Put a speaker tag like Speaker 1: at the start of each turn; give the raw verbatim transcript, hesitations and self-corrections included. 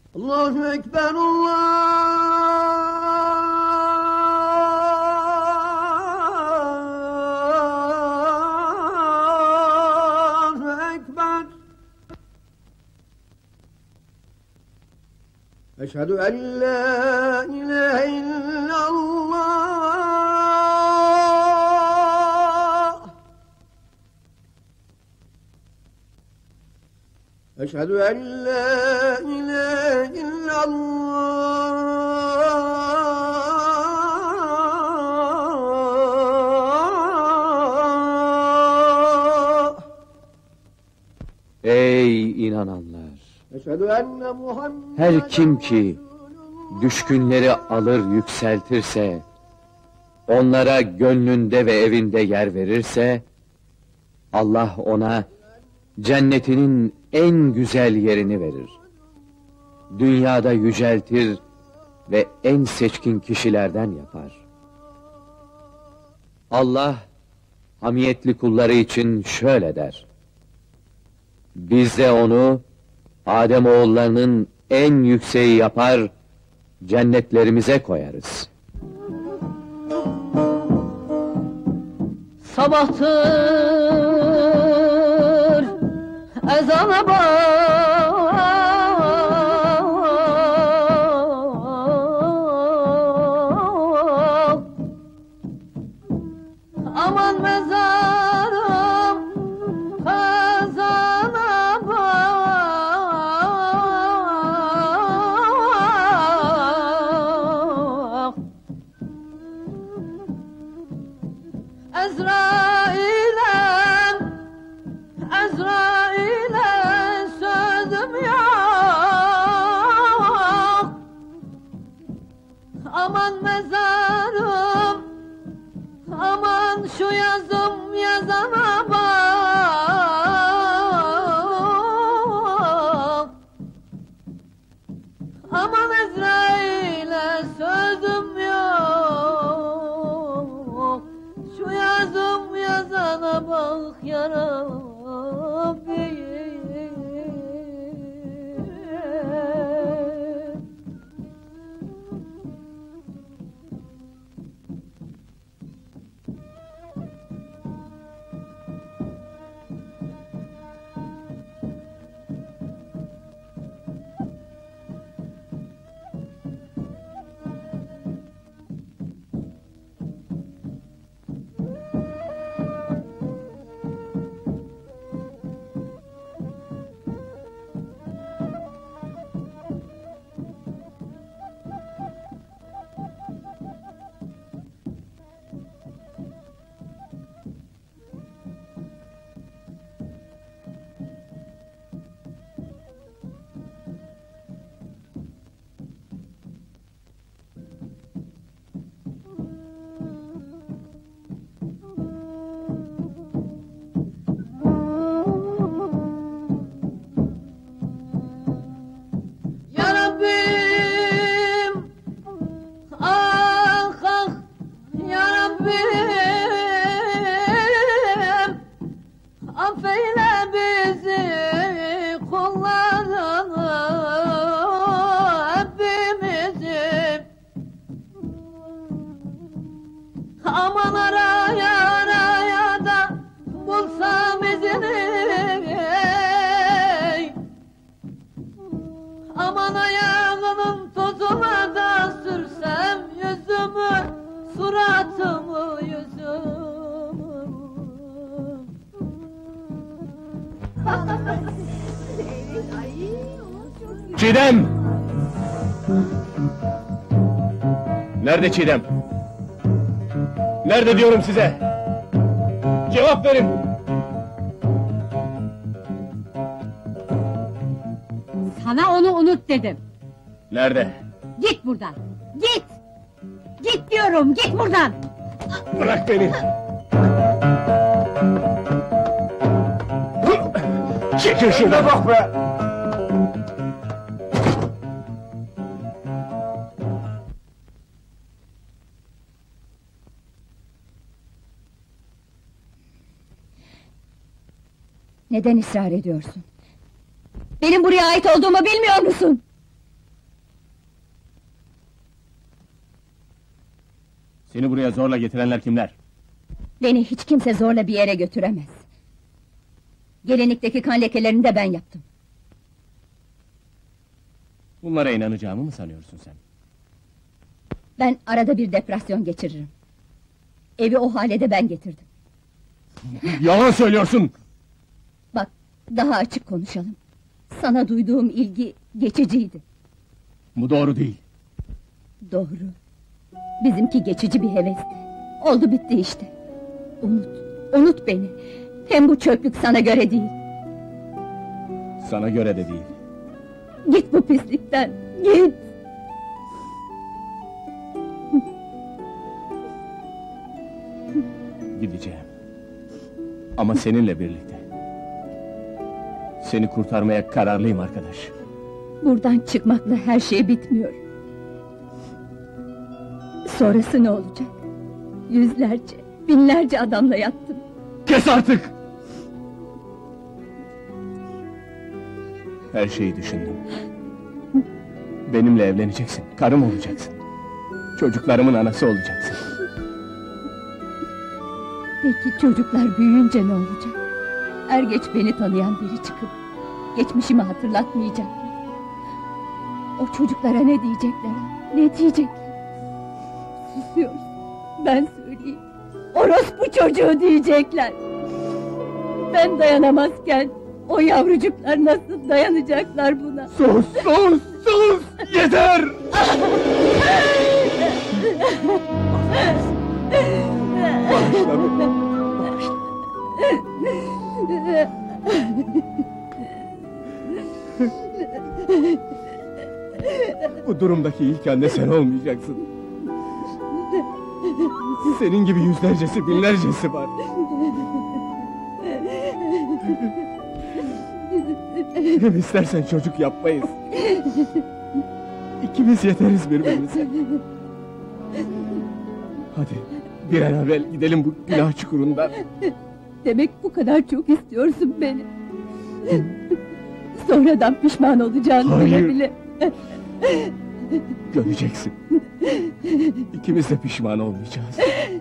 Speaker 1: Allahu Ekber, Allahu Ekber. Eşhedü en la ilahe illallah. Eşhedü en la ilahe illallah.
Speaker 2: Ey inananlar!
Speaker 1: Eşhedü enne Muhammed.
Speaker 2: Her kim ki düşkünleri alır yükseltirse, onlara gönlünde ve evinde yer verirse, Allah ona cennetinin en güzel yerini verir. Dünyada yüceltir ve en seçkin kişilerden yapar. Allah, hamiyetli kulları için şöyle der: biz de onu, Ademoğullarının en yükseği yapar, cennetlerimize koyarız.
Speaker 3: Sabahtır, ezana bak, aman mezarım, kazana bak. Ezrail'e, Ezrail'e sözüm yok. Aman mezarım, aman şu yazım yazana bak. Aman Ezrail'e sözüm yok. Şu yazım yazana bak ya Rabbi. Aman araya araya da bulsam izini, aman ayağının tozuna da sürsem yüzümü, suratımı yüzümü.
Speaker 4: Çiğdem! Nerede Çiğdem? Nerede diyorum size? Cevap verin!
Speaker 5: Sana onu unut dedim.
Speaker 4: Nerede?
Speaker 5: Git buradan! Git! Git diyorum, git buradan!
Speaker 4: Bırak beni! Çekil şuradan! Bak be!
Speaker 5: Neden ısrar ediyorsun? Benim buraya ait olduğumu bilmiyor musun?
Speaker 4: Seni buraya zorla getirenler kimler?
Speaker 5: Beni hiç kimse zorla bir yere götüremez. Gelinlikteki kan lekelerini de ben yaptım.
Speaker 4: Bunlara inanacağımı mı sanıyorsun sen?
Speaker 5: Ben arada bir depresyon geçiririm. Evi o hale de ben getirdim.
Speaker 4: Yalan söylüyorsun!
Speaker 5: Bak, daha açık konuşalım. Sana duyduğum ilgi geçiciydi.
Speaker 4: Bu doğru değil.
Speaker 5: Doğru. Bizimki geçici bir hevesti. Oldu bitti işte. Unut, unut beni. Hem bu çöplük sana göre değil.
Speaker 4: Sana göre de değil.
Speaker 5: Git bu pislikten, git!
Speaker 4: Gideceğim. Ama seninle birlikte. Seni kurtarmaya kararlıyım arkadaş.
Speaker 5: Buradan çıkmakla her şey bitmiyor. Sonrası ne olacak? Yüzlerce, binlerce adamla yattım.
Speaker 4: Kes artık! Her şeyi düşündüm. Benimle evleneceksin, karım olacaksın. Çocuklarımın anası olacaksın.
Speaker 5: Peki çocuklar büyüyünce ne olacak? Er geç beni tanıyan biri çıkıp geçmişimi hatırlatmayacak mı? O çocuklara ne diyecekler? Ne diyecekler? Susuyorsun. Ben söyleyeyim. Orospu çocuğu diyecekler. Ben dayanamazken o yavrucuklar nasıl dayanacaklar buna?
Speaker 4: Sus, sus, sus! Yeter! Bağışla beni, bağışla. Bu durumdaki ilk anne sen olmayacaksın. Senin gibi yüzlercesi, binlercesi var. Hem istersen çocuk yapmayız. İkimiz yeteriz birbirimize. Hadi, bir an evvel gidelim bu günah çukurundan.
Speaker 5: Demek bu kadar çok istiyorsun beni. Sonradan pişman olacağını
Speaker 4: Hayır.
Speaker 5: bile bile.
Speaker 4: Göreceksin. İkimiz de pişman olmayacağız.